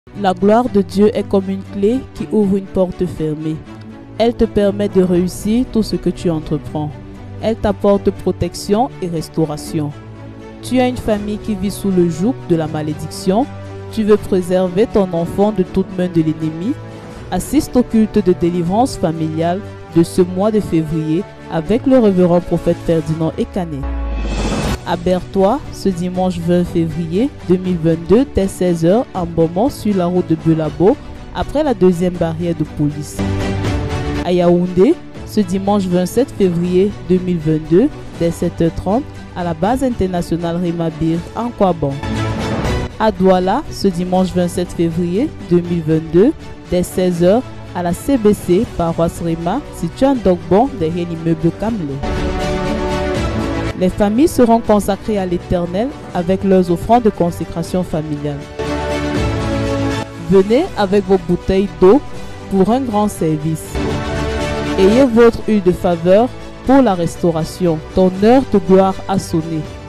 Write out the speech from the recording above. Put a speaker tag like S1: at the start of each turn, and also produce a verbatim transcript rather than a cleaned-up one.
S1: La gloire de Dieu est comme une clé qui ouvre une porte fermée. Elle te permet de réussir tout ce que tu entreprends. Elle t'apporte protection et restauration. Tu as une famille qui vit sous le joug de la malédiction. Tu veux préserver ton enfant de toute main de l'ennemi. Assiste au culte de délivrance familiale de ce mois de février avec le révérend prophète Ferdinand Ekané. À Berthois, ce dimanche vingt février deux mille vingt-deux, dès seize heures, en Beaumont sur la route de Belabo, après la deuxième barrière de police. À Yaoundé, ce dimanche vingt-sept février deux mille vingt-deux, dès sept heures trente, à la base internationale Rimabir en Kouaban. À Douala, ce dimanche vingt-sept février deux mille vingt-deux, dès seize heures, à la C B C, paroisse Rima, située en Dogbon, derrière l'immeuble Kamlé. Les familles seront consacrées à l'Éternel avec leurs offrandes de consécration familiale. Venez avec vos bouteilles d'eau pour un grand service. Ayez votre huile de faveur pour la restauration. Ton heure de gloire a sonné.